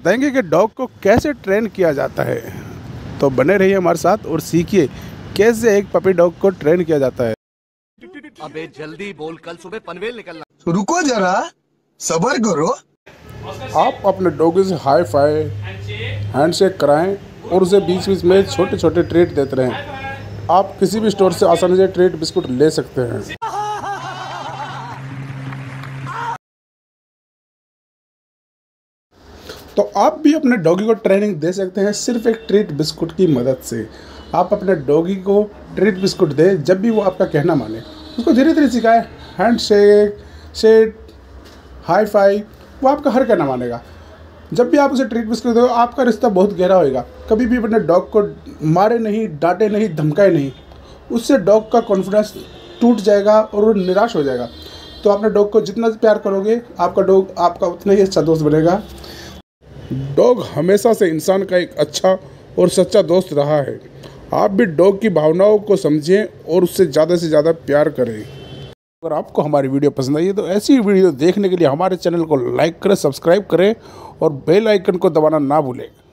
बताएंगे कि डॉग को कैसे ट्रेन किया जाता है। तो बने रहिए हमारे साथ और सीखिए कैसे एक पपी डॉग को ट्रेन किया जाता है। अबे जल्दी बोल, कल सुबह पनवेल निकलना। तो रुको जरा, सबर करो। आप अपने डॉगी से हाई फाई हैंडशेक कराएं और उसे बीच बीच में छोटे छोटे ट्रीट देते रहें। आप किसी भी स्टोर से आसानी से ट्रीट बिस्कुट ले सकते हैं। तो आप भी अपने डॉगी को ट्रेनिंग दे सकते हैं सिर्फ एक ट्रीट बिस्कुट की मदद से। आप अपने डॉगी को ट्रीट बिस्कुट दें जब भी वो आपका कहना माने। उसको धीरे धीरे सिखाएं, हैंडशेक, शेक, हाई फाई, वो आपका हर कहना मानेगा। जब भी आप उसे ट्रीट बिस्कुट दो आपका रिश्ता बहुत गहरा होएगा। कभी भी अपने डॉग को मारे नहीं, डांटे नहीं, धमकाए नहीं, उससे डॉग का कॉन्फिडेंस टूट जाएगा और वो निराश हो जाएगा। तो अपने डॉग को जितना प्यार करोगे आपका डॉग आपका उतना ही अच्छा दोस्त बनेगा। डॉग हमेशा से इंसान का एक अच्छा और सच्चा दोस्त रहा है। आप भी डॉग की भावनाओं को समझें और उससे ज़्यादा से ज़्यादा प्यार करें। अगर आपको हमारी वीडियो पसंद आई है तो ऐसी वीडियो देखने के लिए हमारे चैनल को लाइक करें, सब्सक्राइब करें और बेल आइकन को दबाना ना भूलें।